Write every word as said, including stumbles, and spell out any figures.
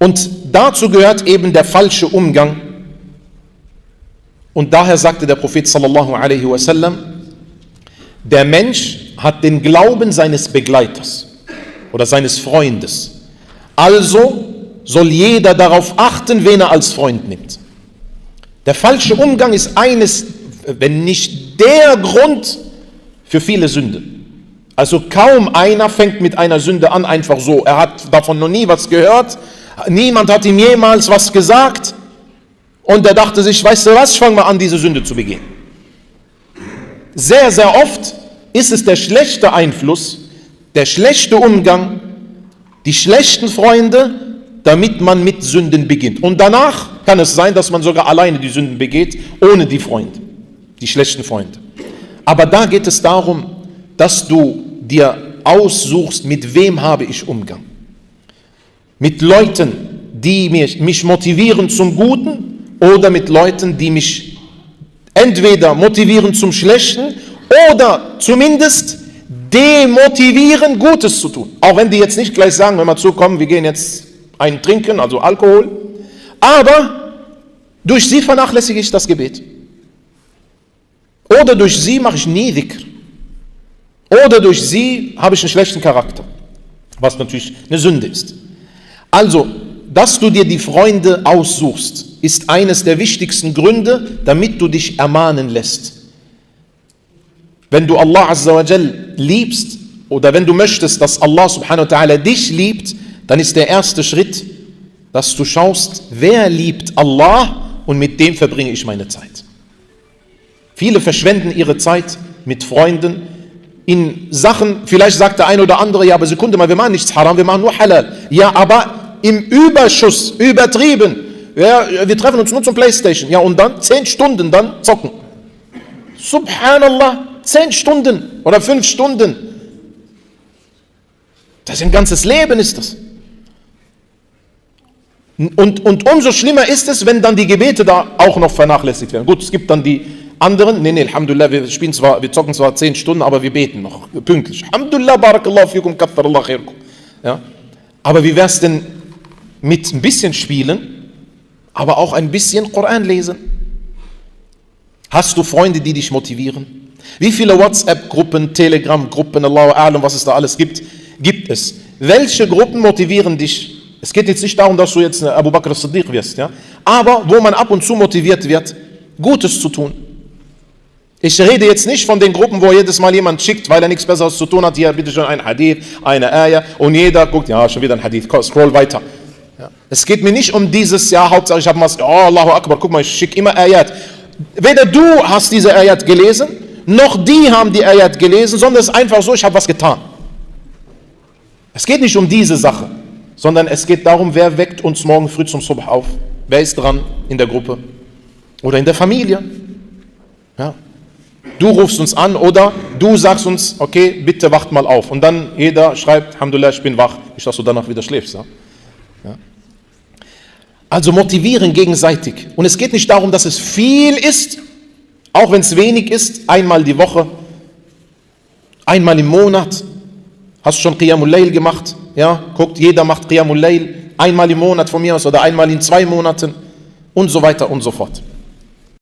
Und dazu gehört eben der falsche Umgang. Und daher sagte der Prophet sallallahu alaihi wasallam, der Mensch hat den Glauben seines Begleiters oder seines Freundes. Also soll jeder darauf achten, wen er als Freund nimmt. Der falsche Umgang ist eines, wenn nicht der Grund für viele Sünden. Also kaum einer fängt mit einer Sünde an, einfach so. Er hat davon noch nie was gehört, niemand hat ihm jemals was gesagt und er dachte sich, weißt du was, ich fange mal an, diese Sünde zu begehen. Sehr, sehr oft ist es der schlechte Einfluss, der schlechte Umgang, die schlechten Freunde, damit man mit Sünden beginnt. Und danach kann es sein, dass man sogar alleine die Sünden begeht, ohne die Freunde, die schlechten Freunde. Aber da geht es darum, dass du dir aussuchst, mit wem habe ich Umgang. Mit Leuten, die mich, mich motivieren zum Guten oder mit Leuten, die mich entweder motivieren zum Schlechten oder zumindest demotivieren, Gutes zu tun. Auch wenn die jetzt nicht gleich sagen, wenn wir zukommen, wir gehen jetzt einen trinken, also Alkohol, aber durch sie vernachlässige ich das Gebet. Oder durch sie mache ich nie Dhikr. Oder durch sie habe ich einen schlechten Charakter, was natürlich eine Sünde ist. Also, dass du dir die Freunde aussuchst, ist eines der wichtigsten Gründe, damit du dich ermahnen lässt. Wenn du Allah Azza wa Jal liebst oder wenn du möchtest, dass Allah Subhanahu wa Ta'ala dich liebt, dann ist der erste Schritt, dass du schaust, wer liebt Allah und mit dem verbringe ich meine Zeit. Viele verschwenden ihre Zeit mit Freunden in Sachen, vielleicht sagt der eine oder andere, ja, aber Sekunde mal, wir machen nichts haram, wir machen nur halal. Ja, aber im Überschuss, übertrieben. Ja, wir treffen uns nur zum Playstation. Ja, und dann zehn Stunden, dann zocken. Subhanallah, zehn Stunden oder fünf Stunden. Das ist ein ganzes Leben, ist das. Und, und umso schlimmer ist es, wenn dann die Gebete da auch noch vernachlässigt werden. Gut, es gibt dann die anderen, nee, nee, Alhamdulillah, wir spielen zwar, wir zocken zwar zehn Stunden, aber wir beten noch pünktlich. Alhamdulillah, barakallahu fikum, katharallah khairkum. Ja? Aber wie wäre es denn mit ein bisschen Spielen, aber auch ein bisschen Koran lesen? Hast du Freunde, die dich motivieren? Wie viele WhatsApp-Gruppen, Telegram-Gruppen, Allahu A'lam, was es da alles gibt, gibt es? Welche Gruppen motivieren dich? Es geht jetzt nicht darum, dass du jetzt Abu Bakr as-Siddiq wirst, ja? Aber wo man ab und zu motiviert wird, Gutes zu tun. Ich rede jetzt nicht von den Gruppen, wo jedes Mal jemand schickt, weil er nichts Besseres zu tun hat, hier bitte schon ein Hadith, eine Ayah, und jeder guckt, ja, schon wieder ein Hadith, scroll weiter. Ja. Es geht mir nicht um dieses, ja, Hauptsache ich habe mal, oh, Allahu Akbar, guck mal, ich schicke immer Ayat. Weder du hast diese Ayat gelesen, noch die haben die Ayat gelesen, sondern es ist einfach so, ich habe was getan. Es geht nicht um diese Sache, sondern es geht darum, wer weckt uns morgen früh zum Subh auf? Wer ist dran in der Gruppe? Oder in der Familie? Ja. Du rufst uns an oder du sagst uns, okay, bitte wacht mal auf. Und dann jeder schreibt, Alhamdulillah, ich bin wach. Nicht, dass du danach wieder schläfst. Ja? Ja. Also motivieren gegenseitig. Und es geht nicht darum, dass es viel ist, auch wenn es wenig ist, einmal die Woche, einmal im Monat. Hast du schon Qiyamul Layl gemacht? Ja, guckt, jeder macht Qiyamul Layl einmal im Monat von mir aus oder einmal in zwei Monaten und so weiter und so fort.